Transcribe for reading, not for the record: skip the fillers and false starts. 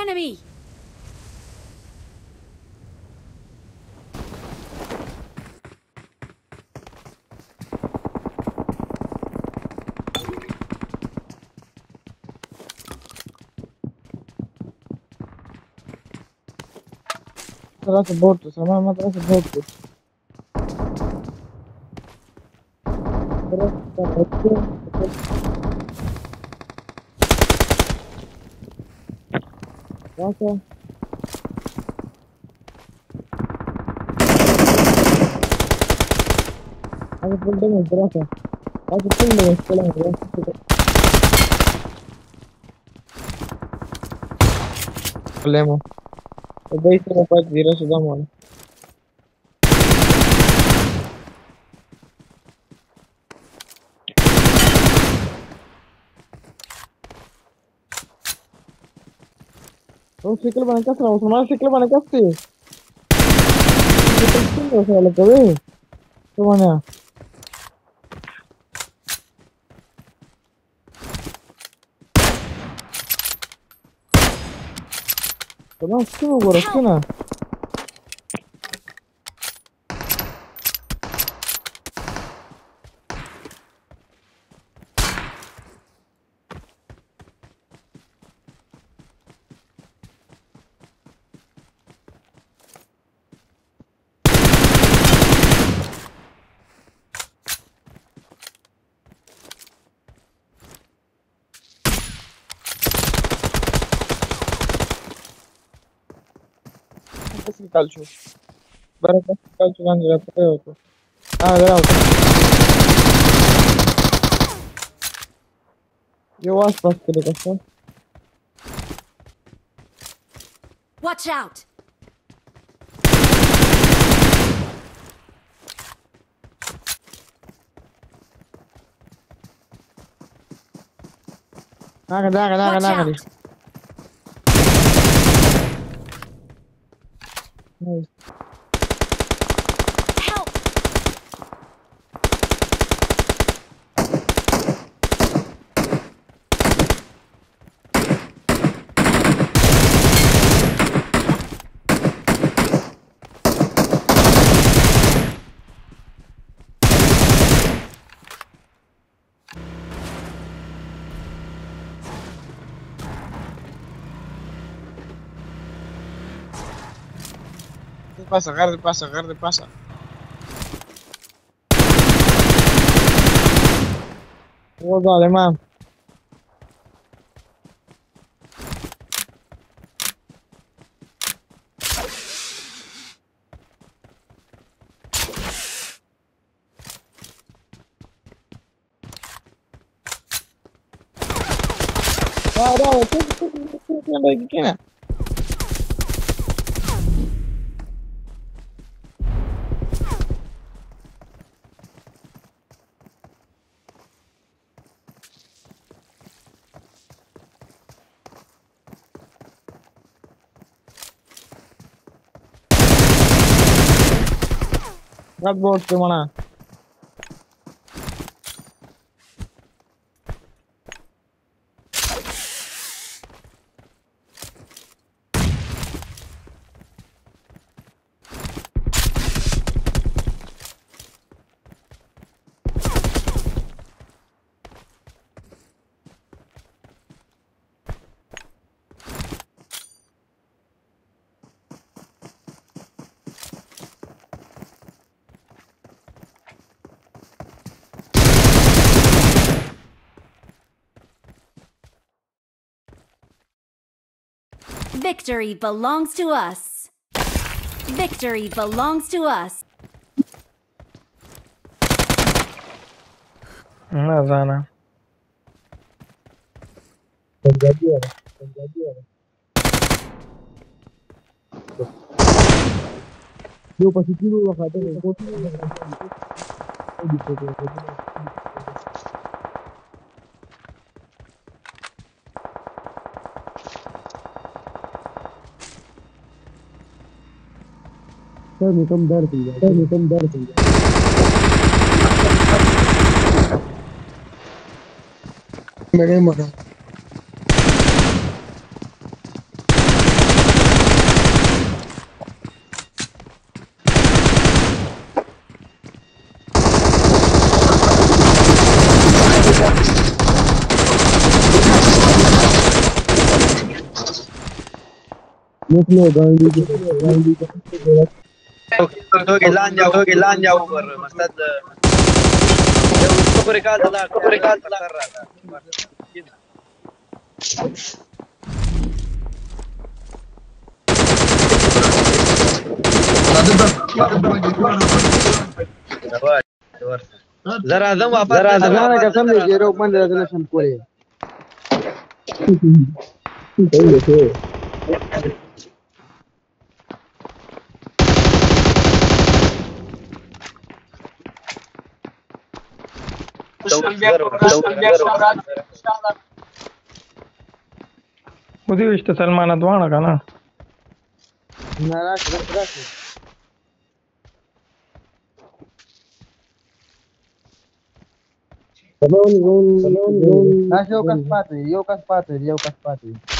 enemy! Teraz boty, sama ma teraz boty. Teraz boty. Rasa. Aku full damage rasa. Aku full damage pulang rasa. Problema. Dai sono qua di rosso da mano. Oh, cycle bana kasra, Usman cycle bana kaste. Cycle se le cabe. To bana. Tamam, şu burası ne? Nasıl calcio? Barakat calcio kan jatta है तो हाँ जरा होता ये वास पास के लिए कसम Watch out! Watch out! Nice. Help! Guarda, pasa. Oldu alemán. Bravo, tú lagi kena. Rat bot ke mana? Victory belongs to us. Victory belongs to us. Nah, sana. Yo pasti dulu lah katanya. Kami dar tinggal. Bagaimana? निकलो गांधी के توګه لاندې وګور مستد یو څوکري کال ته لاړ سر راته زه راځم واپس زه قسم دې ډېرو باندې راځم نشم کولای خودی وشته سلمان ادوانه کنه نه راشه راشه یو کس پاتې